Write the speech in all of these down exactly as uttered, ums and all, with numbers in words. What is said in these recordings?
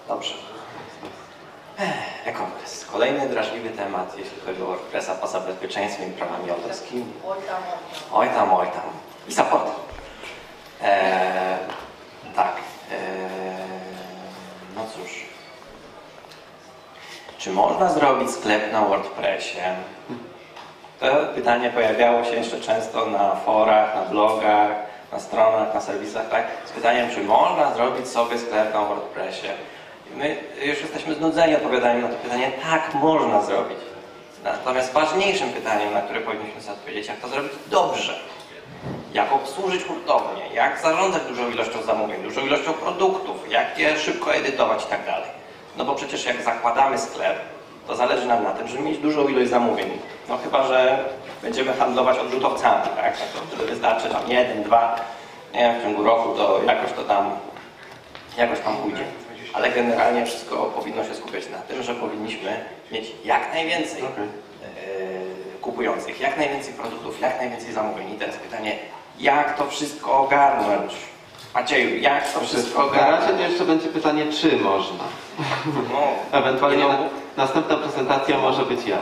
Dobrze. E-commerce. Kolejny drażliwy temat, jeśli chodzi o WordPressa poza bezpieczeństwem i prawami autorskimi. Oj tam, Oj tam, oj tam. I support. Eee, tak. Eee, no cóż. Czy można zrobić sklep na WordPressie? To pytanie pojawiało się jeszcze często na forach, na blogach, na stronach, na serwisach, tak? Z pytaniem, czy można zrobić sobie sklep na WordPressie? My już jesteśmy znudzeni odpowiadaniem na to pytanie. Tak, można zrobić. Natomiast ważniejszym pytaniem, na które powinniśmy sobie odpowiedzieć, jak to zrobić dobrze. Jak obsłużyć hurtownię, jak zarządzać dużą ilością zamówień, dużą ilością produktów, jak je szybko edytować i tak dalej. No bo przecież jak zakładamy sklep, to zależy nam na tym, żeby mieć dużą ilość zamówień. No chyba że będziemy handlować odrzutowcami, tak? No to wtedy wystarczy tam jeden, dwa, nie wiem, w ciągu roku to jakoś to tam, jakoś tam pójdzie. Ale generalnie wszystko powinno się skupiać na tym, że powinniśmy mieć jak najwięcej okay. yy, kupujących, jak najwięcej produktów, jak najwięcej zamówień. I teraz pytanie, jak to wszystko ogarnąć? Macieju, jak to wszystko ogarnąć? Na razie to jeszcze będzie pytanie, czy można. No, Ewentualnie na, następna prezentacja może być ja.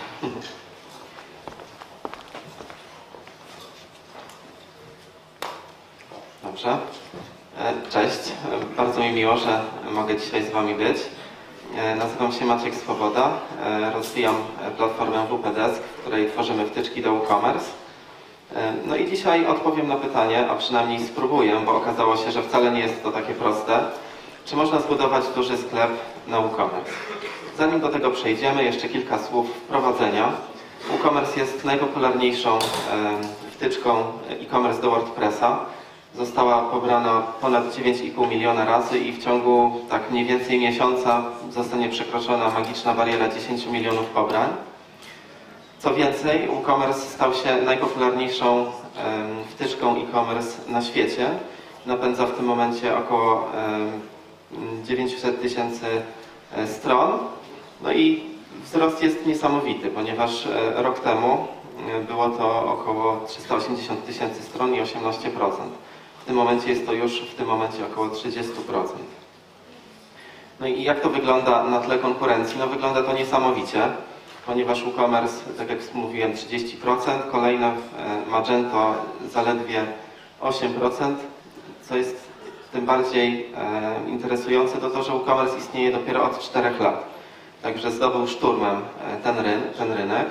Dobrze. Cześć. Bardzo mi miło, że mogę dzisiaj z Wami być. Nazywam się Maciek Swoboda. Rozwijam platformę W P Desk, w której tworzymy wtyczki do WooCommerce. No i dzisiaj odpowiem na pytanie, a przynajmniej spróbuję, bo okazało się, że wcale nie jest to takie proste. Czy można zbudować duży sklep na WooCommerce? Zanim do tego przejdziemy, jeszcze kilka słów wprowadzenia. WooCommerce jest najpopularniejszą wtyczką e-commerce do WordPressa. Została pobrana ponad dziewięć i pół miliona razy i w ciągu tak mniej więcej miesiąca zostanie przekroczona magiczna bariera dziesięć milionów pobrań. Co więcej, WooCommerce stał się najpopularniejszą wtyczką e-commerce na świecie. Napędza w tym momencie około dziewięćset tysięcy stron. No i wzrost jest niesamowity, ponieważ rok temu było to około trzysta osiemdziesiąt tysięcy stron i osiemnaście procent. W tym momencie jest to już w tym momencie około trzydzieści procent. No i jak to wygląda na tle konkurencji? No wygląda to niesamowicie, ponieważ WooCommerce, tak jak mówiłem, trzydzieści procent, kolejne Magento zaledwie osiem procent, co jest tym bardziej e, interesujące, to to, że WooCommerce istnieje dopiero od czterech lat. Także zdobył szturmem ten, ry ten rynek.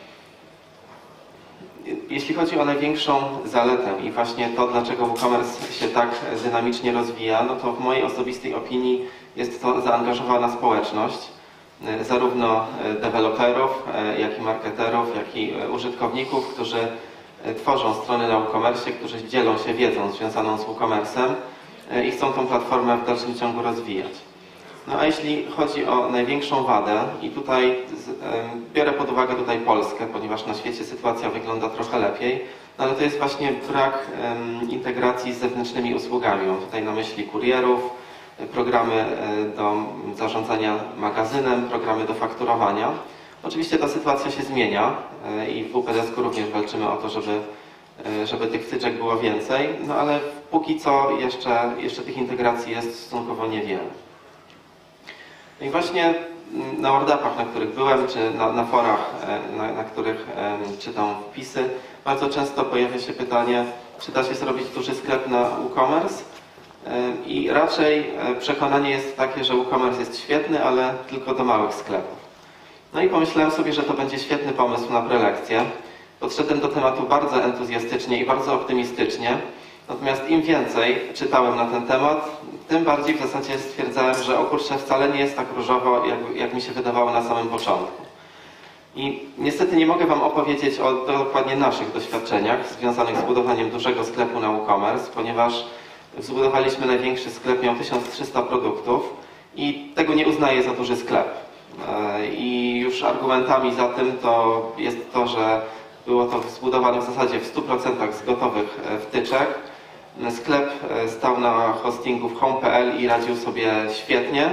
Jeśli chodzi o największą zaletę i właśnie to, dlaczego WooCommerce się tak dynamicznie rozwija, no to w mojej osobistej opinii jest to zaangażowana społeczność, zarówno deweloperów, jak i marketerów, jak i użytkowników, którzy tworzą strony na WooCommerce, którzy dzielą się wiedzą związaną z WooCommerce'em i chcą tą platformę w dalszym ciągu rozwijać. No a jeśli chodzi o największą wadę, i tutaj biorę pod uwagę tutaj Polskę, ponieważ na świecie sytuacja wygląda trochę lepiej, no ale to jest właśnie brak integracji z zewnętrznymi usługami. Mam tutaj na myśli kurierów, programy do zarządzania magazynem, programy do fakturowania. Oczywiście ta sytuacja się zmienia i w W P Desk również walczymy o to, żeby, żeby tych wtyczek było więcej, no ale póki co jeszcze, jeszcze tych integracji jest stosunkowo niewiele. No i właśnie na WordUpach, na których byłem, czy na, na forach, na, na których czytam wpisy, bardzo często pojawia się pytanie, czy da się zrobić duży sklep na WooCommerce. I raczej przekonanie jest takie, że WooCommerce jest świetny, ale tylko do małych sklepów. No i pomyślałem sobie, że to będzie świetny pomysł na prelekcję. Podszedłem do tematu bardzo entuzjastycznie i bardzo optymistycznie. Natomiast im więcej czytałem na ten temat, tym bardziej w zasadzie stwierdzałem, że o kurczę, wcale nie jest tak różowo, jak, jak mi się wydawało na samym początku. I niestety nie mogę Wam opowiedzieć o dokładnie naszych doświadczeniach związanych z budowaniem dużego sklepu na WooCommerce, ponieważ zbudowaliśmy największy sklep, miał tysiąc trzysta produktów i tego nie uznaję za duży sklep. I już argumentami za tym to jest to, że było to zbudowane w zasadzie w stu procentach z gotowych wtyczek. Sklep stał na hostingu w home kropka p l i radził sobie świetnie.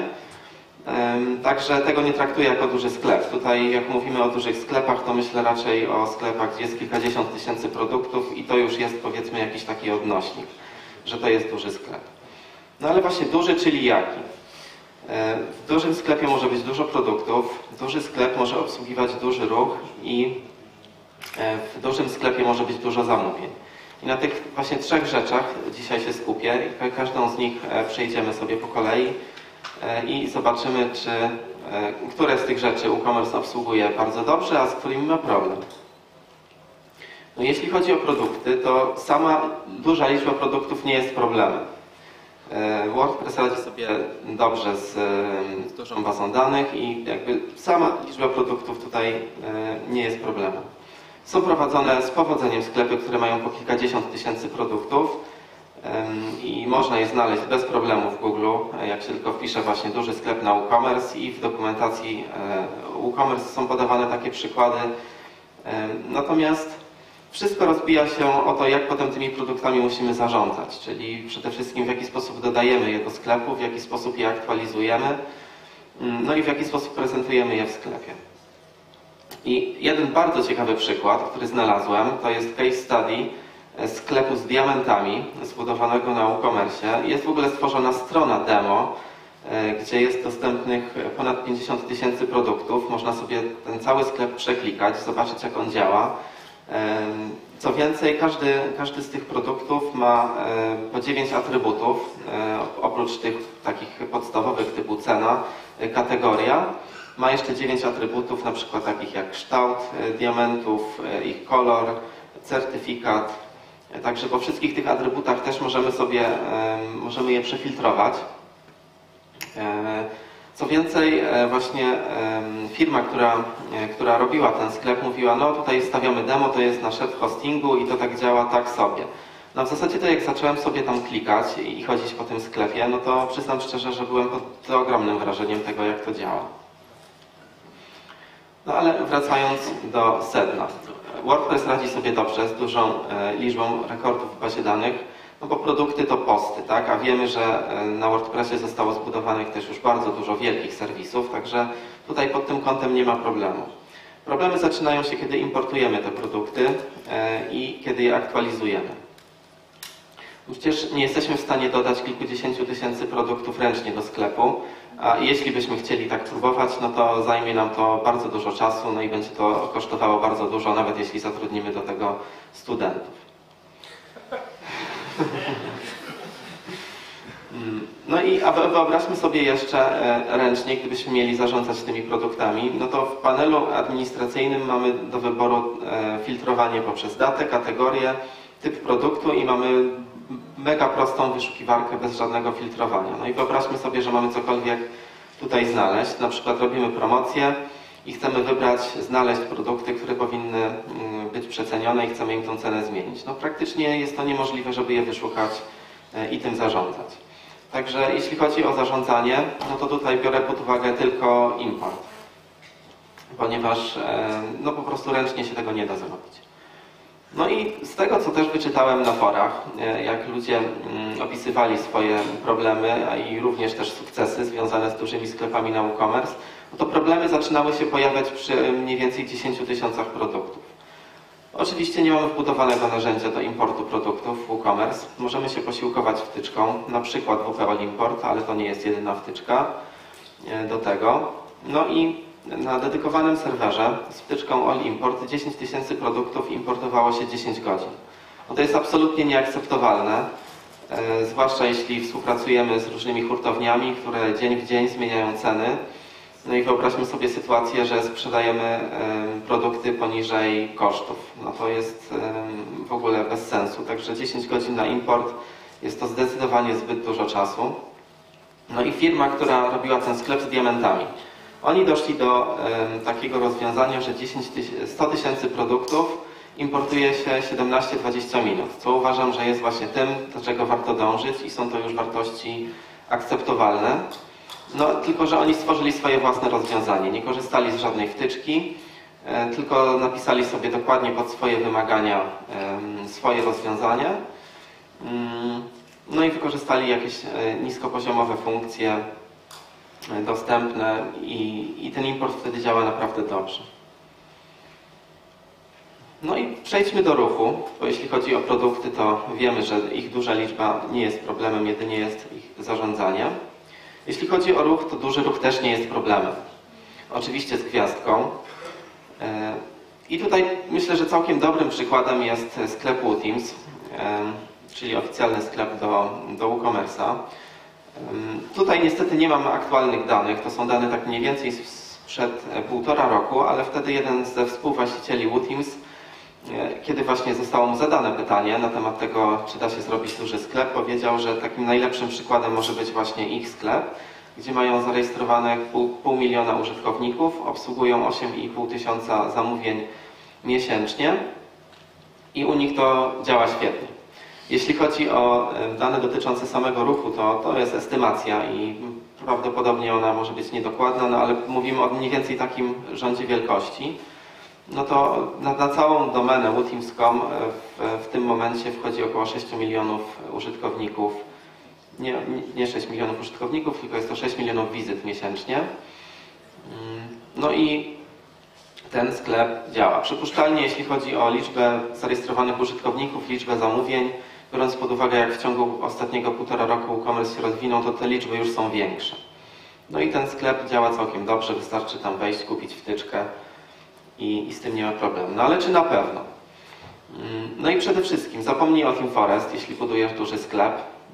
Także tego nie traktuję jako duży sklep. Tutaj jak mówimy o dużych sklepach, to myślę raczej o sklepach, gdzie jest kilkadziesiąt tysięcy produktów i to już jest, powiedzmy, jakiś taki odnośnik, że to jest duży sklep. No ale właśnie duży, czyli jaki? W dużym sklepie może być dużo produktów, duży sklep może obsługiwać duży ruch i w dużym sklepie może być dużo zamówień. I na tych właśnie trzech rzeczach dzisiaj się skupię i każdą z nich przejdziemy sobie po kolei i zobaczymy, czy które z tych rzeczy WooCommerce obsługuje bardzo dobrze, a z którymi ma problem. No jeśli chodzi o produkty, to sama duża liczba produktów nie jest problemem. WordPress radzi sobie dobrze z, z dużą bazą danych i jakby sama liczba produktów tutaj nie jest problemem. Są prowadzone z powodzeniem sklepy, które mają po kilkadziesiąt tysięcy produktów i można je znaleźć bez problemu w Google, jak się tylko wpisze właśnie duży sklep na WooCommerce i w dokumentacji WooCommerce są podawane takie przykłady. Natomiast wszystko rozbija się o to, jak potem tymi produktami musimy zarządzać, czyli przede wszystkim w jaki sposób dodajemy je do sklepu, w jaki sposób je aktualizujemy, no i w jaki sposób prezentujemy je w sklepie. I jeden bardzo ciekawy przykład, który znalazłem, to jest case study sklepu z diamentami zbudowanego na WooCommerce. Jest w ogóle stworzona strona demo, gdzie jest dostępnych ponad pięćdziesiąt tysięcy produktów. Można sobie ten cały sklep przeklikać, zobaczyć, jak on działa. Co więcej, każdy, każdy z tych produktów ma po dziewięć atrybutów, oprócz tych takich podstawowych typu cena, kategoria. Ma jeszcze dziewięć atrybutów, na przykład takich jak kształt diamentów, ich kolor, certyfikat. Także po wszystkich tych atrybutach też możemy sobie, możemy je przefiltrować. Co więcej, właśnie firma, która, która robiła ten sklep, mówiła, no tutaj stawiamy demo, to jest na szef hostingu i to tak działa tak sobie. No w zasadzie to jak zacząłem sobie tam klikać i chodzić po tym sklepie, no to przyznam szczerze, że byłem pod ogromnym wrażeniem tego, jak to działa. No ale wracając do sedna. WordPress radzi sobie dobrze z dużą liczbą rekordów w bazie danych, no bo produkty to posty, tak? A wiemy, że na WordPressie zostało zbudowanych też już bardzo dużo wielkich serwisów, także tutaj pod tym kątem nie ma problemu. Problemy zaczynają się, kiedy importujemy te produkty i kiedy je aktualizujemy. Przecież nie jesteśmy w stanie dodać kilkudziesięciu tysięcy produktów ręcznie do sklepu, a jeśli byśmy chcieli tak próbować, no to zajmie nam to bardzo dużo czasu, no i będzie to kosztowało bardzo dużo, nawet jeśli zatrudnimy do tego studentów. No i a wyobraźmy sobie jeszcze ręcznie, gdybyśmy mieli zarządzać tymi produktami, no to w panelu administracyjnym mamy do wyboru filtrowanie poprzez datę, kategorię, typ produktu i mamy mega prostą wyszukiwarkę bez żadnego filtrowania. No i wyobraźmy sobie, że mamy cokolwiek tutaj znaleźć, na przykład robimy promocję i chcemy wybrać, znaleźć produkty, które powinny być przecenione i chcemy im tą cenę zmienić. No praktycznie jest to niemożliwe, żeby je wyszukać i tym zarządzać. Także jeśli chodzi o zarządzanie, no to tutaj biorę pod uwagę tylko import, ponieważ no po prostu ręcznie się tego nie da zrobić. No i z tego, co też wyczytałem na forach, jak ludzie opisywali swoje problemy, a i również też sukcesy związane z dużymi sklepami na WooCommerce, no to problemy zaczynały się pojawiać przy mniej więcej dziesięciu tysiącach produktów. Oczywiście nie mamy wbudowanego narzędzia do importu produktów w WooCommerce. Możemy się posiłkować wtyczką, na przykład W P All Import, ale to nie jest jedyna wtyczka do tego. No i na dedykowanym serwerze z wtyczką All Import dziesięć tysięcy produktów importowało się dziesięć godzin. No to jest absolutnie nieakceptowalne, e, zwłaszcza jeśli współpracujemy z różnymi hurtowniami, które dzień w dzień zmieniają ceny. No i wyobraźmy sobie sytuację, że sprzedajemy e, produkty poniżej kosztów. No to jest e, w ogóle bez sensu, także dziesięć godzin na import jest to zdecydowanie zbyt dużo czasu. No i firma, która robiła ten sklep z diamentami, oni doszli do e, takiego rozwiązania, że sto tysięcy produktów importuje się siedemnaście do dwudziestu minut, co uważam, że jest właśnie tym, do czego warto dążyć i są to już wartości akceptowalne. No tylko, że oni stworzyli swoje własne rozwiązanie, nie korzystali z żadnej wtyczki, e, tylko napisali sobie dokładnie pod swoje wymagania e, swoje rozwiązanie. Mm, no i wykorzystali jakieś e, niskopoziomowe funkcje dostępne i, i ten import wtedy działa naprawdę dobrze. No i przejdźmy do ruchu, bo jeśli chodzi o produkty, to wiemy, że ich duża liczba nie jest problemem, jedynie jest ich zarządzanie. Jeśli chodzi o ruch, to duży ruch też nie jest problemem. Oczywiście z gwiazdką. I tutaj myślę, że całkiem dobrym przykładem jest sklep WooTeams, czyli oficjalny sklep do, do WooCommerce'a. Tutaj niestety nie mam aktualnych danych, to są dane tak mniej więcej sprzed półtora roku, ale wtedy jeden ze współwłaścicieli WooTeams, kiedy właśnie zostało mu zadane pytanie na temat tego, czy da się zrobić duży sklep, powiedział, że takim najlepszym przykładem może być właśnie ich sklep, gdzie mają zarejestrowane pół, pół miliona użytkowników, obsługują osiem i pół tysiąca zamówień miesięcznie i u nich to działa świetnie. Jeśli chodzi o dane dotyczące samego ruchu, to, to jest estymacja i prawdopodobnie ona może być niedokładna, no ale mówimy o mniej więcej takim rządzie wielkości. No to na, na całą domenę WooTeams kropka com w, w tym momencie wchodzi około sześć milionów użytkowników. Nie, nie sześć milionów użytkowników, tylko jest to sześć milionów wizyt miesięcznie. No i ten sklep działa. Przypuszczalnie, jeśli chodzi o liczbę zarejestrowanych użytkowników, liczbę zamówień, biorąc pod uwagę, jak w ciągu ostatniego półtora roku WooCommerce się rozwinął, to te liczby już są większe. No i ten sklep działa całkiem dobrze, wystarczy tam wejść, kupić wtyczkę i, i z tym nie ma problemu. No ale czy na pewno? No i przede wszystkim zapomnij o TeamForest, jeśli budujesz duży sklep.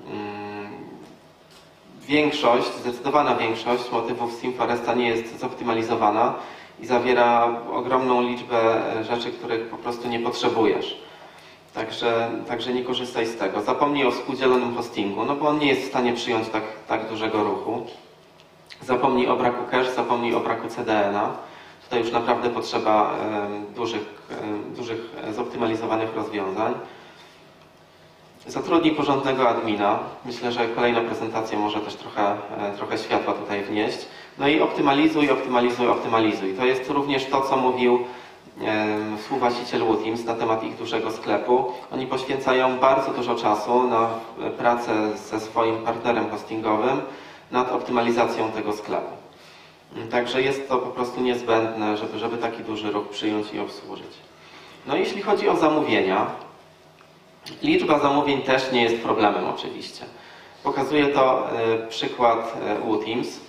Większość, zdecydowana większość motywów z TeamForesta nie jest zoptymalizowana i zawiera ogromną liczbę rzeczy, których po prostu nie potrzebujesz. Także, także nie korzystaj z tego. Zapomnij o współdzielonym hostingu, no bo on nie jest w stanie przyjąć tak, tak dużego ruchu. Zapomnij o braku cache, zapomnij o braku C D N a. Tutaj już naprawdę potrzeba um, dużych, um, dużych zoptymalizowanych rozwiązań. Zatrudnij porządnego admina. Myślę, że kolejna prezentacja może też trochę, trochę światła tutaj wnieść. No i optymalizuj, optymalizuj, optymalizuj. To jest również to, co mówił e, współwłaściciel WooTeams na temat ich dużego sklepu. Oni poświęcają bardzo dużo czasu na pracę ze swoim partnerem hostingowym nad optymalizacją tego sklepu. Także jest to po prostu niezbędne, żeby, żeby taki duży ruch przyjąć i obsłużyć. No jeśli chodzi o zamówienia, liczba zamówień też nie jest problemem oczywiście. Pokazuje to y, przykład y, WooTeams. Y,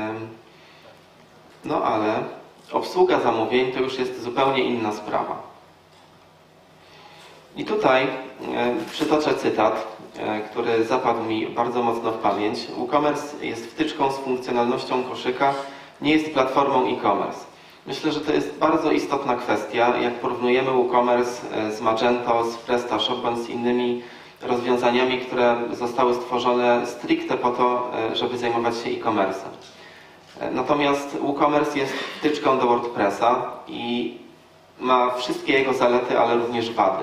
no ale obsługa zamówień to już jest zupełnie inna sprawa. I tutaj y, przytoczę cytat, y, który zapadł mi bardzo mocno w pamięć. WooCommerce jest wtyczką z funkcjonalnością koszyka, nie jest platformą e-commerce. Myślę, że to jest bardzo istotna kwestia, jak porównujemy WooCommerce z Magento, z PrestaShop bądź z innymi rozwiązaniami, które zostały stworzone stricte po to, żeby zajmować się e-commerce'em. Natomiast WooCommerce jest wtyczką do WordPressa i ma wszystkie jego zalety, ale również wady.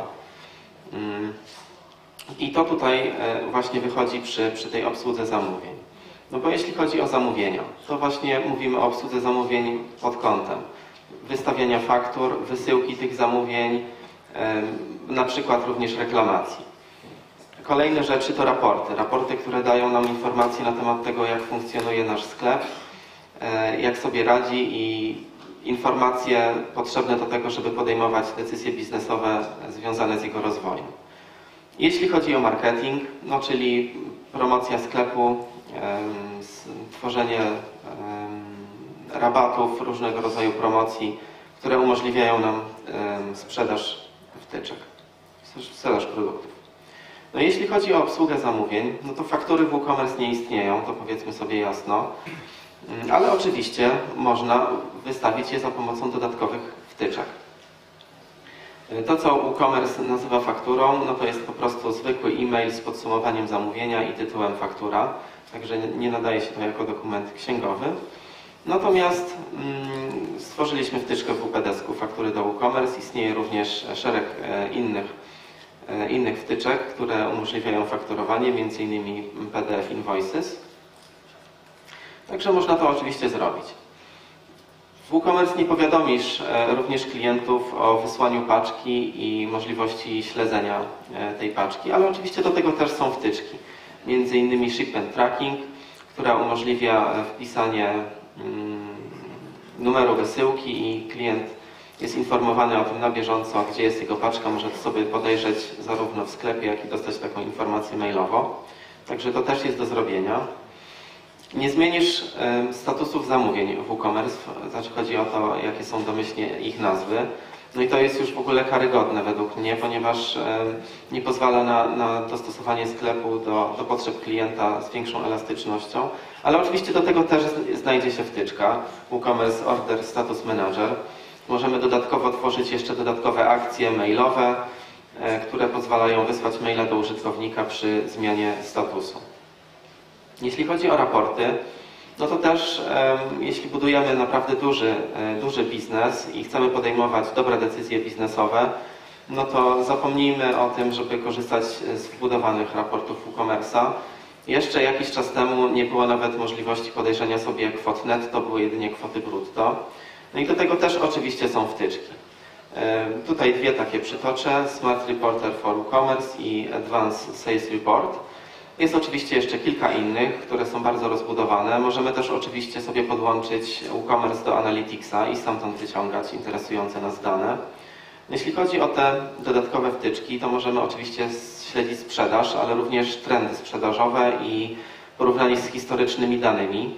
I to tutaj właśnie wychodzi przy, przy tej obsłudze zamówień. No bo jeśli chodzi o zamówienia, to właśnie mówimy o obsłudze zamówień pod kątem wystawiania faktur, wysyłki tych zamówień, na przykład również reklamacji. Kolejne rzeczy to raporty. Raporty, które dają nam informacje na temat tego, jak funkcjonuje nasz sklep, jak sobie radzi i informacje potrzebne do tego, żeby podejmować decyzje biznesowe związane z jego rozwojem. Jeśli chodzi o marketing, no czyli promocja sklepu, tworzenie rabatów, różnego rodzaju promocji, które umożliwiają nam sprzedaż wtyczek, sprzedaż produktów. No jeśli chodzi o obsługę zamówień, no to faktury w WooCommerce nie istnieją, to powiedzmy sobie jasno, ale oczywiście można wystawić je za pomocą dodatkowych wtyczek. To, co WooCommerce nazywa fakturą, no to jest po prostu zwykły e-mail z podsumowaniem zamówienia i tytułem faktura, także nie nadaje się to jako dokument księgowy. Natomiast mm, stworzyliśmy wtyczkę w W P Desku faktury do WooCommerce. Istnieje również szereg e, innych, e, innych wtyczek, które umożliwiają fakturowanie, między innymi P D F Invoices. Także można to oczywiście zrobić. W WooCommerce nie powiadomisz e, również klientów o wysłaniu paczki i możliwości śledzenia e, tej paczki, ale oczywiście do tego też są wtyczki. Między innymi Shipment Tracking, która umożliwia wpisanie mm, numeru wysyłki i klient jest informowany o tym na bieżąco, gdzie jest jego paczka, może to sobie podejrzeć zarówno w sklepie, jak i dostać taką informację mailowo. Także to też jest do zrobienia. Nie zmienisz y, statusów zamówień w WooCommerce, znaczy chodzi o to, jakie są domyślnie ich nazwy. No i to jest już w ogóle karygodne według mnie, ponieważ y, nie pozwala na, na dostosowanie sklepu do, do potrzeb klienta z większą elastycznością, ale oczywiście do tego też znajdzie się wtyczka WooCommerce Order Status Manager. Możemy dodatkowo tworzyć jeszcze dodatkowe akcje mailowe, y, które pozwalają wysłać maila do użytkownika przy zmianie statusu. Jeśli chodzi o raporty, no to też e, jeśli budujemy naprawdę duży, e, duży biznes i chcemy podejmować dobre decyzje biznesowe, no to zapomnijmy o tym, żeby korzystać z wbudowanych raportów WooCommerce'a. Jeszcze jakiś czas temu nie było nawet możliwości podejrzenia sobie kwot netto, były jedynie kwoty brutto. No i do tego też oczywiście są wtyczki. E, tutaj dwie takie przytoczę, Smart Reporter for WooCommerce i Advanced Sales Report. Jest oczywiście jeszcze kilka innych, które są bardzo rozbudowane. Możemy też oczywiście sobie podłączyć WooCommerce do Analyticsa i stamtąd wyciągać interesujące nas dane. Jeśli chodzi o te dodatkowe wtyczki, to możemy oczywiście śledzić sprzedaż, ale również trendy sprzedażowe i porównanie z historycznymi danymi.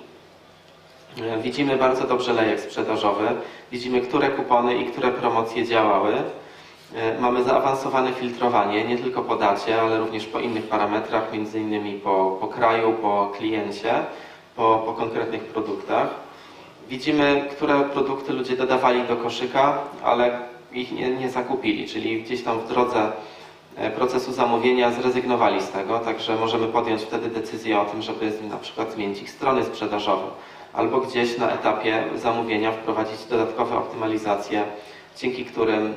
Widzimy bardzo dobrze lejek sprzedażowy, widzimy, które kupony i które promocje działały. Mamy zaawansowane filtrowanie, nie tylko po dacie, ale również po innych parametrach, między innymi po, po kraju, po kliencie, po, po konkretnych produktach. Widzimy, które produkty ludzie dodawali do koszyka, ale ich nie, nie zakupili, czyli gdzieś tam w drodze procesu zamówienia zrezygnowali z tego, także możemy podjąć wtedy decyzję o tym, żeby na przykład zmienić ich strony sprzedażowe, albo gdzieś na etapie zamówienia wprowadzić dodatkowe optymalizacje, dzięki którym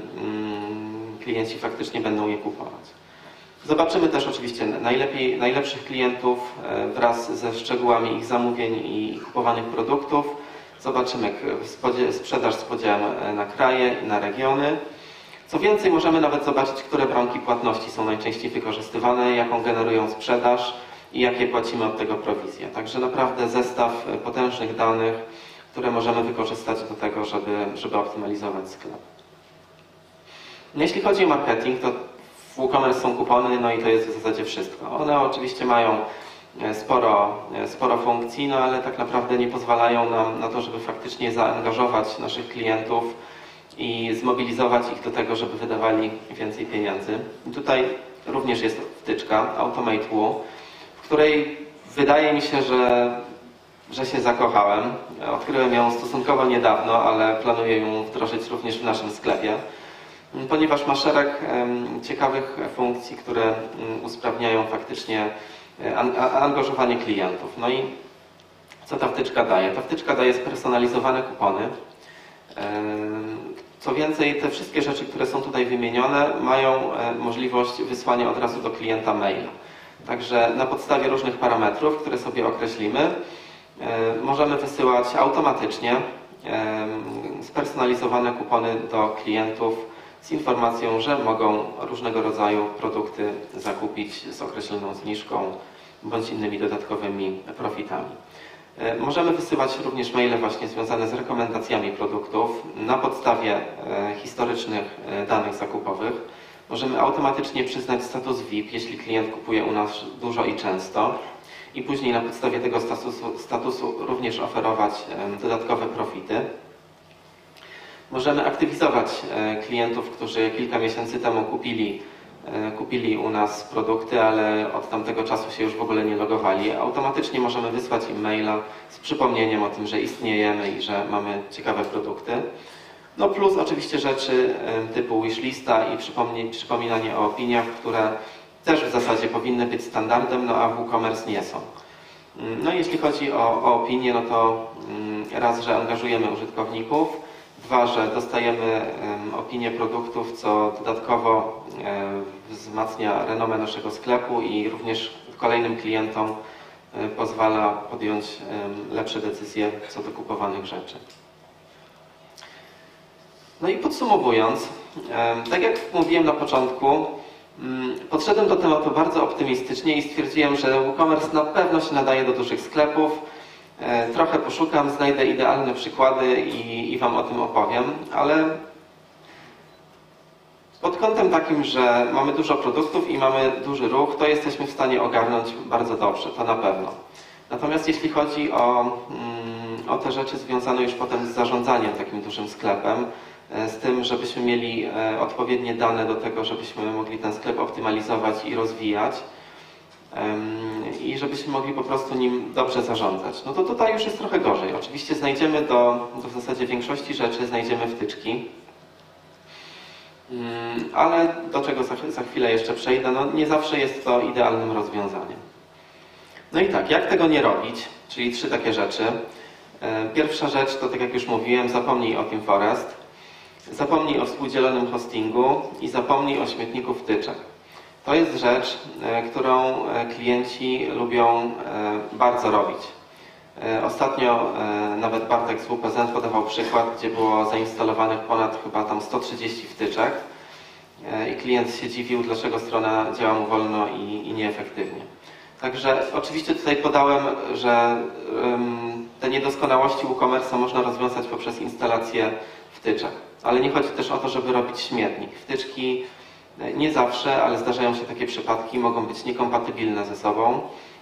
klienci faktycznie będą je kupować. Zobaczymy też oczywiście najlepiej, najlepszych klientów wraz ze szczegółami ich zamówień i kupowanych produktów. Zobaczymy sprzedaż z podziałem na kraje i na regiony. Co więcej, możemy nawet zobaczyć, które bramki płatności są najczęściej wykorzystywane, jaką generują sprzedaż i jakie płacimy od tego prowizje. Także naprawdę zestaw potężnych danych, które możemy wykorzystać do tego, żeby, żeby optymalizować sklep. Jeśli chodzi o marketing, to w WooCommerce są kupony, no i to jest w zasadzie wszystko. One oczywiście mają sporo, sporo funkcji, no ale tak naprawdę nie pozwalają nam na to, żeby faktycznie zaangażować naszych klientów i zmobilizować ich do tego, żeby wydawali więcej pieniędzy. I tutaj również jest wtyczka Automate Woo, w której wydaje mi się, że że się zakochałem. Odkryłem ją stosunkowo niedawno, ale planuję ją wdrożyć również w naszym sklepie, ponieważ ma szereg ciekawych funkcji, które usprawniają faktycznie angażowanie klientów. No i co ta wtyczka daje? Ta wtyczka daje spersonalizowane kupony. Co więcej, te wszystkie rzeczy, które są tutaj wymienione, mają możliwość wysłania od razu do klienta maila. Także na podstawie różnych parametrów, które sobie określimy, możemy wysyłać automatycznie spersonalizowane kupony do klientów z informacją, że mogą różnego rodzaju produkty zakupić z określoną zniżką bądź innymi dodatkowymi profitami. Możemy wysyłać również maile właśnie związane z rekomendacjami produktów na podstawie historycznych danych zakupowych. Możemy automatycznie przyznać status V I P, jeśli klient kupuje u nas dużo i często. I później na podstawie tego statusu, statusu również oferować dodatkowe profity. Możemy aktywizować klientów, którzy kilka miesięcy temu kupili, kupili u nas produkty, ale od tamtego czasu się już w ogóle nie logowali. Automatycznie możemy wysłać im maila z przypomnieniem o tym, że istniejemy i że mamy ciekawe produkty. No plus oczywiście rzeczy typu wishlista i przypominanie o opiniach, które też w zasadzie powinny być standardem, no a w WooCommerce nie są. No jeśli chodzi o, o opinię, no to raz, że angażujemy użytkowników, dwa, że dostajemy opinię produktów, co dodatkowo wzmacnia renomę naszego sklepu i również kolejnym klientom pozwala podjąć lepsze decyzje co do kupowanych rzeczy. No i podsumowując, tak jak mówiłem na początku, podszedłem do tematu bardzo optymistycznie i stwierdziłem, że WooCommerce na pewno się nadaje do dużych sklepów. Trochę poszukam, znajdę idealne przykłady i, i Wam o tym opowiem, ale pod kątem takim, że mamy dużo produktów i mamy duży ruch, to jesteśmy w stanie ogarnąć bardzo dobrze, to na pewno. Natomiast jeśli chodzi o, mm, o te rzeczy związane już potem z zarządzaniem takim dużym sklepem, z tym, żebyśmy mieli odpowiednie dane do tego, żebyśmy mogli ten sklep optymalizować i rozwijać i żebyśmy mogli po prostu nim dobrze zarządzać. No to tutaj już jest trochę gorzej. Oczywiście znajdziemy do, do w zasadzie większości rzeczy znajdziemy wtyczki, ale do czego za, za chwilę jeszcze przejdę, no nie zawsze jest to idealnym rozwiązaniem. No i tak, jak tego nie robić? Czyli trzy takie rzeczy. Pierwsza rzecz to, tak jak już mówiłem, zapomnij o TeamForest. Zapomnij o współdzielonym hostingu i zapomnij o śmietniku wtyczek. To jest rzecz, którą klienci lubią bardzo robić. Ostatnio nawet Bartek z W P Z podawał przykład, gdzie było zainstalowanych ponad chyba tam sto trzydzieści wtyczek i klient się dziwił, dlaczego strona działa mu wolno i, i nieefektywnie. Także oczywiście tutaj podałem, że um, te niedoskonałości WooCommerce'a można rozwiązać poprzez instalację wtyczek. Ale nie chodzi też o to, żeby robić śmietnik. Wtyczki nie zawsze, ale zdarzają się takie przypadki, mogą być niekompatybilne ze sobą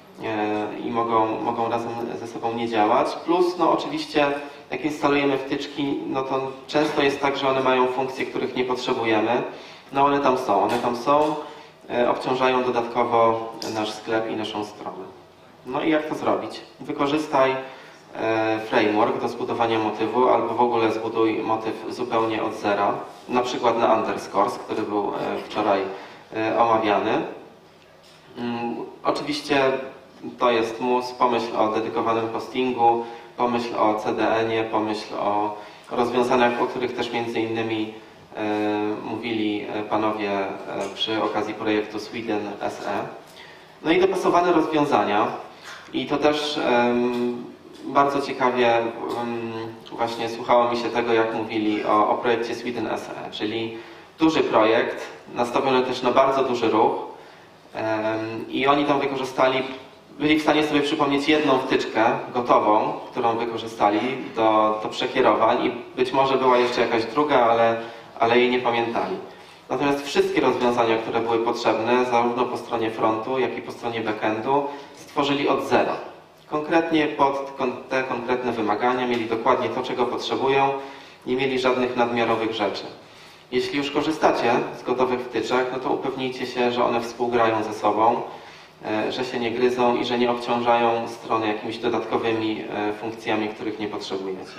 i mogą, mogą razem ze sobą nie działać. Plus, no oczywiście, jak instalujemy wtyczki, no to często jest tak, że one mają funkcje, których nie potrzebujemy. No one tam są, one tam są, obciążają dodatkowo nasz sklep i naszą stronę. No i jak to zrobić? Wykorzystaj framework do zbudowania motywu, albo w ogóle zbuduj motyw zupełnie od zera, na przykład na Underscores, który był wczoraj omawiany. Oczywiście to jest mus, pomyśl o dedykowanym hostingu, pomyśl o C D N-ie, pomyśl o rozwiązaniach, o których też między innymi mówili panowie przy okazji projektu Sweden S E. No i dopasowane rozwiązania, i to też bardzo ciekawie właśnie słuchało mi się tego, jak mówili o, o projekcie Sweden S E, czyli duży projekt, nastawiony też na bardzo duży ruch i oni tam wykorzystali, byli w stanie sobie przypomnieć jedną wtyczkę gotową, którą wykorzystali do, do przekierowań i być może była jeszcze jakaś druga, ale, ale jej nie pamiętali. Natomiast wszystkie rozwiązania, które były potrzebne, zarówno po stronie frontu, jak i po stronie backendu, stworzyli od zera. Konkretnie pod te konkretne wymagania, mieli dokładnie to, czego potrzebują, nie mieli żadnych nadmiarowych rzeczy. Jeśli już korzystacie z gotowych wtyczek, no to upewnijcie się, że one współgrają ze sobą, że się nie gryzą i że nie obciążają strony jakimiś dodatkowymi funkcjami, których nie potrzebujecie.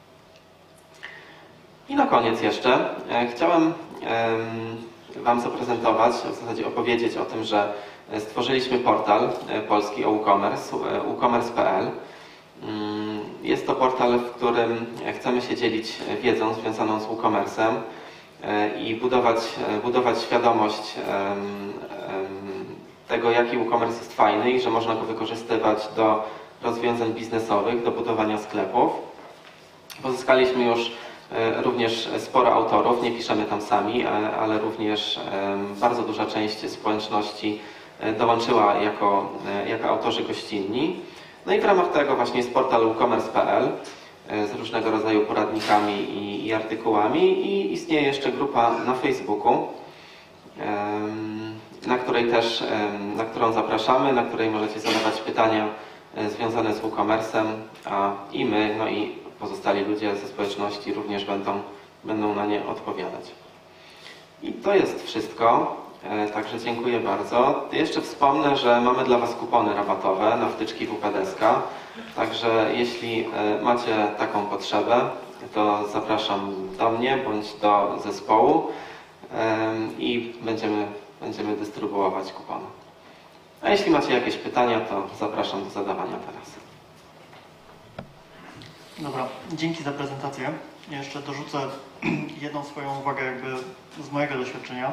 I na koniec jeszcze chciałem Wam zaprezentować, w zasadzie opowiedzieć o tym, że stworzyliśmy portal polski o WooCommerce, woocommerce kropka p l. Jest to portal, w którym chcemy się dzielić wiedzą związaną z WooCommerce'em i budować, budować świadomość tego, jaki WooCommerce jest fajny i że można go wykorzystywać do rozwiązań biznesowych, do budowania sklepów. Pozyskaliśmy już również sporo autorów, nie piszemy tam sami, ale również bardzo duża część społeczności dołączyła jako, jako autorzy gościnni. No i w ramach tego właśnie jest portal woocommerce kropka p l z różnego rodzaju poradnikami i, i artykułami i istnieje jeszcze grupa na Facebooku, na której też, na którą zapraszamy, na której możecie zadawać pytania związane z WooCommerce'em, a i my, no i pozostali ludzie ze społeczności również będą, będą na nie odpowiadać. I to jest wszystko, także dziękuję bardzo. Jeszcze wspomnę, że mamy dla Was kupony rabatowe na wtyczki WPDeska, także jeśli macie taką potrzebę, to zapraszam do mnie bądź do zespołu i będziemy, będziemy dystrybuować kupony. A jeśli macie jakieś pytania, to zapraszam do zadawania teraz. Dobra, dzięki za prezentację. Ja jeszcze dorzucę jedną swoją uwagę jakby z mojego doświadczenia.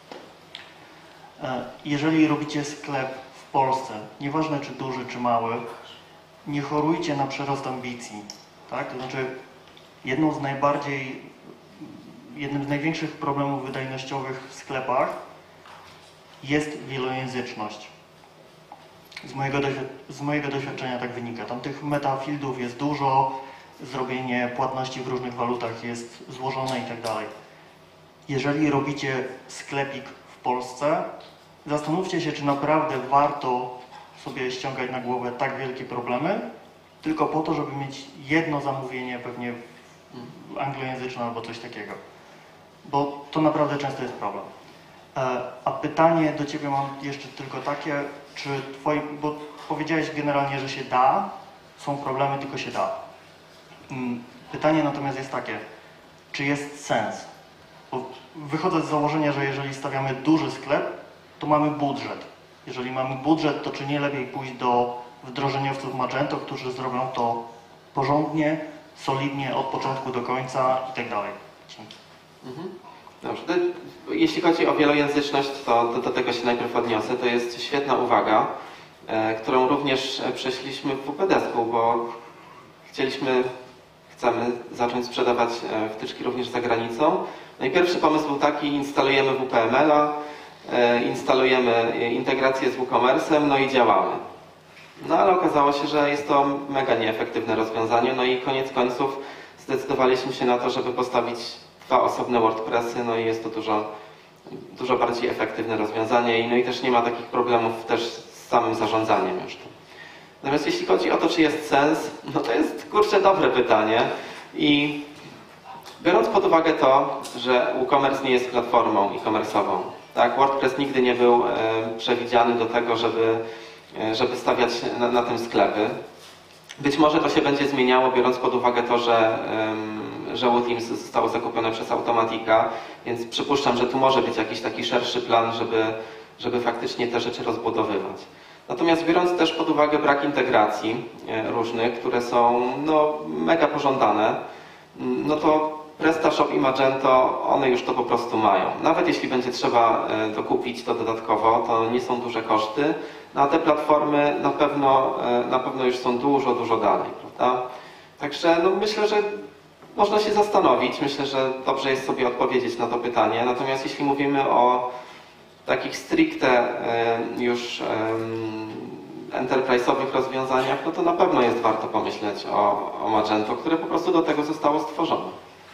Jeżeli robicie sklep w Polsce, nieważne czy duży, czy mały, nie chorujcie na przerost ambicji. Tak? To znaczy jedną z najbardziej, jednym z największych problemów wydajnościowych w sklepach jest wielojęzyczność. Z mojego, z mojego doświadczenia tak wynika. Tam tych metafieldów jest dużo, zrobienie płatności w różnych walutach jest złożone i tak dalej. Jeżeli robicie sklepik w Polsce, zastanówcie się, czy naprawdę warto sobie ściągać na głowę tak wielkie problemy, tylko po to, żeby mieć jedno zamówienie pewnie anglojęzyczne albo coś takiego. Bo to naprawdę często jest problem. A pytanie do Ciebie mam jeszcze tylko takie, czy Twoi, bo powiedziałeś generalnie, że się da, są problemy, tylko się da. Pytanie natomiast jest takie, czy jest sens? Bo wychodzę z założenia, że jeżeli stawiamy duży sklep, to mamy budżet. Jeżeli mamy budżet, to czy nie lepiej pójść do wdrożeniowców Magento, którzy zrobią to porządnie, solidnie, od początku do końca i tak dalej. Dzięki. Mhm. Dobrze. To, jeśli chodzi o wielojęzyczność, to do, do tego się najpierw odniosę. To jest świetna uwaga, e, którą również przeszliśmy w W P Desku, bo chcieliśmy, chcemy zacząć sprzedawać wtyczki również za granicą. No i pierwszy pomysł był taki, instalujemy W P M L-a, e, instalujemy integrację z WooCommerce'em, no i działamy. No ale okazało się, że jest to mega nieefektywne rozwiązanie, no i koniec końców zdecydowaliśmy się na to, żeby postawić dwa osobne WordPressy, no i jest to dużo, dużo bardziej efektywne rozwiązanie, no i też nie ma takich problemów też z samym zarządzaniem już. Natomiast jeśli chodzi o to, czy jest sens, no to jest, kurczę, dobre pytanie i biorąc pod uwagę to, że WooCommerce nie jest platformą e-commerce'ową, tak, WordPress nigdy nie był e, przewidziany do tego, żeby, e, żeby stawiać na, na tym sklepy. Być może to się będzie zmieniało, biorąc pod uwagę to, że że WooTeams zostało zakupione przez Automatica, więc przypuszczam, że tu może być jakiś taki szerszy plan, żeby, żeby faktycznie te rzeczy rozbudowywać. Natomiast biorąc też pod uwagę brak integracji różnych, które są no, mega pożądane, no to PrestaShop i Magento, one już to po prostu mają. Nawet jeśli będzie trzeba dokupić to dodatkowo, to nie są duże koszty, no a te platformy na pewno, na pewno już są dużo, dużo dalej, prawda? Także no, myślę, że można się zastanowić. Myślę, że dobrze jest sobie odpowiedzieć na to pytanie. Natomiast jeśli mówimy o takich stricte już enterprise'owych rozwiązaniach, no to na pewno jest warto pomyśleć o, o Magento, które po prostu do tego zostało stworzone.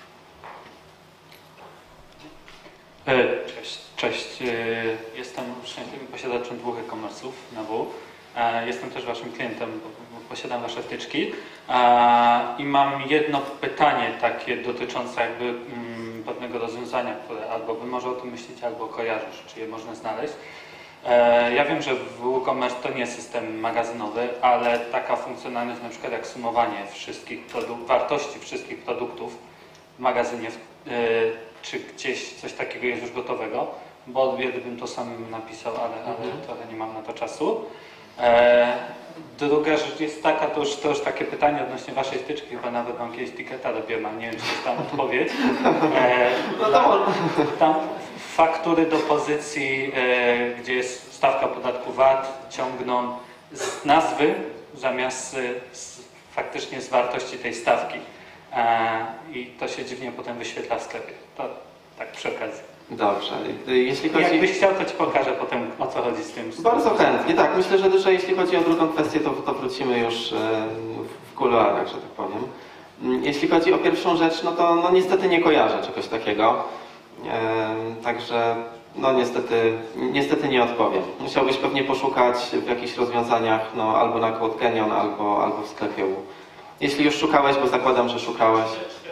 Cześć, cześć. Jestem szczęśliwym posiadaczem dwóch e-commerce'ów na W. Jestem też Waszym klientem, bo posiadam Wasze wtyczki i mam jedno pytanie takie dotyczące jakby pewnego rozwiązania, które albo Wy może o tym myślicie, albo kojarzysz, czy je można znaleźć. Ja wiem, że w WooCommerce to nie jest system magazynowy, ale taka funkcjonalność na przykład jak sumowanie wszystkich wartości wszystkich produktów w magazynie, czy gdzieś coś takiego jest już gotowego, bo od wiele bym to sam napisał, ale, ale Mhm. trochę nie mam na to czasu. E, druga rzecz jest taka, to już, to już takie pytanie odnośnie Waszej wtyczki, chyba nawet mam kiedyś tiketa robiłem, ale nie wiem, czy jest tam odpowiedź. E, No to... tam faktury do pozycji, e, gdzie jest stawka podatku V A T, ciągną z nazwy zamiast z, faktycznie z wartości tej stawki. E, I to się dziwnie potem wyświetla w sklepie. To tak przy okazji. Dobrze. Jeśli chodzi... Jakbyś chciał, to Ci pokażę potem, o co chodzi z tym. Bardzo chętnie, tak. Myślę, że, że jeśli chodzi o drugą kwestię, to, to wrócimy już w kuluarach, że tak powiem. Jeśli chodzi o pierwszą rzecz, no to no niestety nie kojarzę czegoś takiego. Także no niestety, niestety nie odpowiem. Musiałbyś pewnie poszukać w jakichś rozwiązaniach, no albo na Code Canyon, albo, albo w sklepie. Jeśli już szukałeś, bo zakładam, że szukałeś.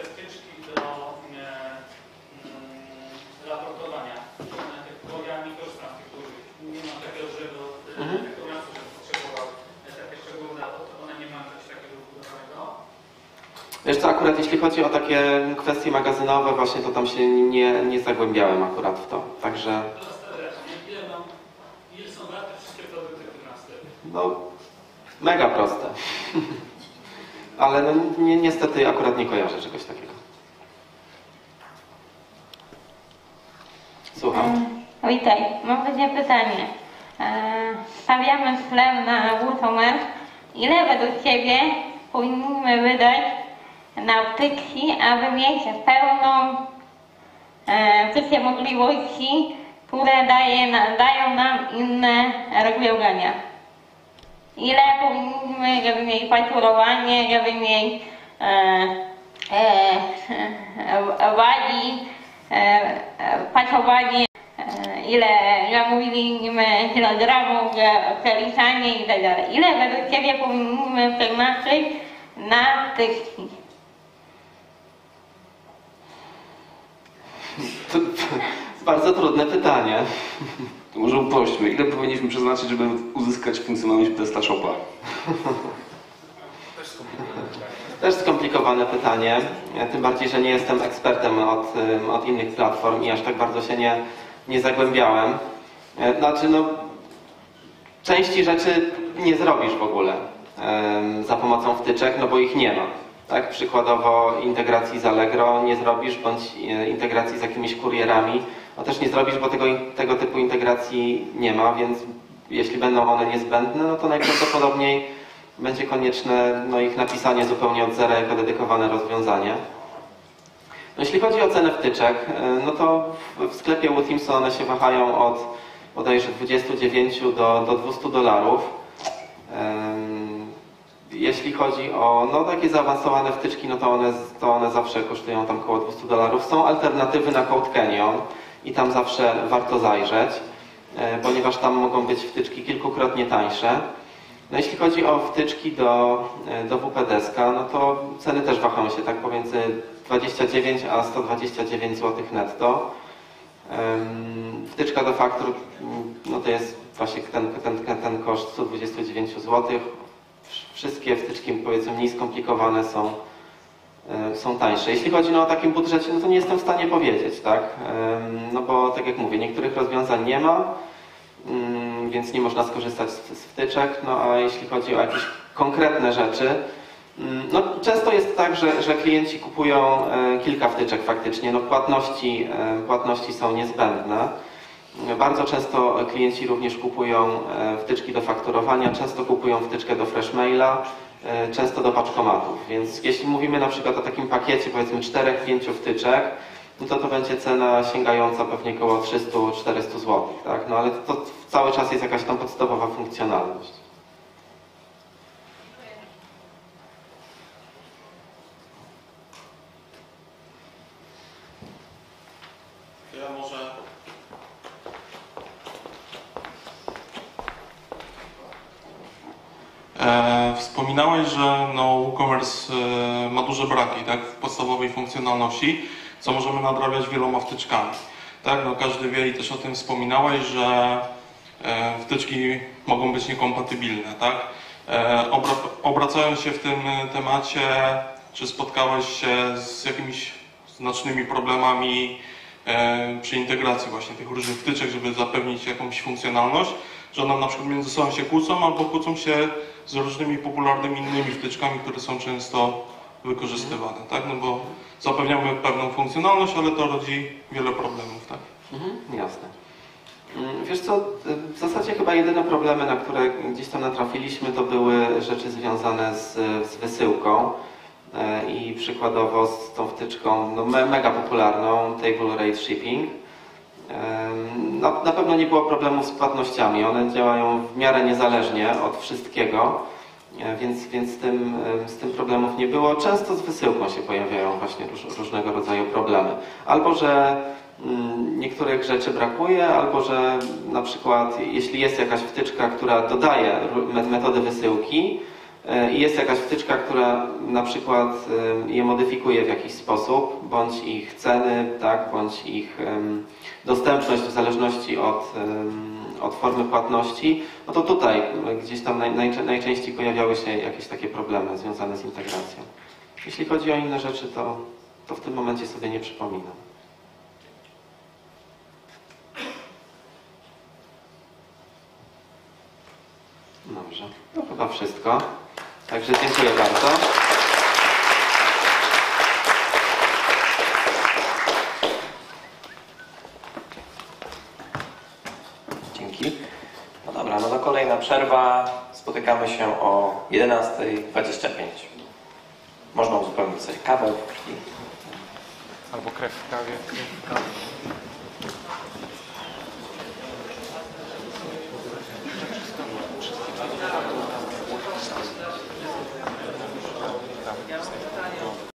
Wiesz co, akurat jeśli chodzi o takie kwestie magazynowe, właśnie to tam się nie, nie zagłębiałem akurat w to, także... Ile są warte wszystkie produkty, które na sklepie? No, mega proste. Ale no, ni niestety akurat nie kojarzę czegoś takiego. Słucham. E, witaj, mam takie pytanie. E, stawiamy sklep na WooCommerce. Ile według Ciebie powinniśmy wydać na wtyczki, aby mieć pełną e, wszystkie możliwości, które daje na, dają nam inne rozwiązania? Ile powinniśmy, żeby mieć fakturowanie, żeby mieć e, e, e, wagi, e, pasowanie, e, ile zamówiliśmy kilogramów przeliczanie i tak dalej. Ile według Ciebie powinniśmy przeznaczyć na wtyczki? To bardzo trudne pytanie. To może uprośćmy. Ile powinniśmy przeznaczyć, żeby uzyskać funkcjonalność PrestaShopa? Też skomplikowane pytanie, tym bardziej, że nie jestem ekspertem od, od innych platform i aż tak bardzo się nie, nie zagłębiałem. Znaczy, no, części rzeczy nie zrobisz w ogóle um, za pomocą wtyczek, no bo ich nie ma. Tak? Przykładowo integracji z Allegro nie zrobisz, bądź integracji z jakimiś kurierami, no też nie zrobisz, bo tego, tego typu integracji nie ma, więc jeśli będą one niezbędne, no to najprawdopodobniej będzie konieczne no, ich napisanie zupełnie od zera jako dedykowane rozwiązanie. No, jeśli chodzi o cenę wtyczek, no to w sklepie Wootymsu one się wahają od bodajże dwudziestu dziewięciu do, do dwustu dolarów. Jeśli chodzi o no, takie zaawansowane wtyczki, no to one, to one zawsze kosztują tam około dwustu dolarów. Są alternatywy na Code Canyon i tam zawsze warto zajrzeć, ponieważ tam mogą być wtyczki kilkukrotnie tańsze. No jeśli chodzi o wtyczki do, do W P Deska, no to ceny też wahają się tak pomiędzy dwadzieścia dziewięć a sto dwadzieścia dziewięć złotych netto. Wtyczka do faktur, no to jest właśnie ten, ten, ten koszt sto dwadzieścia dziewięć złotych. Wszystkie wtyczki, powiedzmy, mniej skomplikowane są, są tańsze. Jeśli chodzi no, o takim budżecie, no to nie jestem w stanie powiedzieć, tak? No bo tak jak mówię, niektórych rozwiązań nie ma, więc nie można skorzystać z wtyczek, no a jeśli chodzi o jakieś konkretne rzeczy, no często jest tak, że, że klienci kupują kilka wtyczek faktycznie, no płatności, płatności są niezbędne. Bardzo często klienci również kupują wtyczki do fakturowania, często kupują wtyczkę do Freshmaila, często do paczkomatów, więc jeśli mówimy na przykład o takim pakiecie, powiedzmy czterech pięciu wtyczek, no to to będzie cena sięgająca pewnie około trzysta do czterystu złotych, tak? No ale to, to cały czas jest jakaś tam podstawowa funkcjonalność. Ja może... E, wspominałeś, że no, WooCommerce e, ma duże braki, tak, w podstawowej funkcjonalności, co możemy nadrabiać wieloma wtyczkami. Tak, no, każdy wie i też o tym wspominałeś, że e, wtyczki mogą być niekompatybilne. Tak? E, obra obracając się w tym temacie, czy spotkałeś się z jakimiś znacznymi problemami e, przy integracji właśnie tych różnych wtyczek, żeby zapewnić jakąś funkcjonalność, że one na przykład między sobą się kłócą albo kłócą się z różnymi popularnymi innymi wtyczkami, które są często wykorzystywane, tak? No bo zapewniamy pewną funkcjonalność, ale to rodzi wiele problemów, tak? Mhm, jasne. Wiesz co, w zasadzie chyba jedyne problemy, na które gdzieś tam natrafiliśmy, to były rzeczy związane z, z wysyłką i przykładowo z tą wtyczką no, me, mega popularną, Table Rate Shipping. Na, na pewno nie było problemów z płatnościami, one działają w miarę niezależnie od wszystkiego, więc, więc z, tym, z tym problemów nie było. Często z wysyłką się pojawiają właśnie róż, różnego rodzaju problemy. Albo, że mm, niektórych rzeczy brakuje, albo, że na przykład jeśli jest jakaś wtyczka, która dodaje metody wysyłki i jest jakaś wtyczka, która na przykład je modyfikuje w jakiś sposób, bądź ich ceny, tak, bądź ich dostępność w zależności od, od formy płatności, no to tutaj gdzieś tam naj, naj, najczęściej pojawiały się jakieś takie problemy związane z integracją. Jeśli chodzi o inne rzeczy, to, to w tym momencie sobie nie przypominam. Dobrze, to chyba wszystko. Także dziękuję bardzo. Dzięki. No dobra, no to kolejna przerwa. Spotykamy się o jedenasta dwadzieścia pięć. Można uzupełnić sobie kawę w krwi. Albo krew w kawie.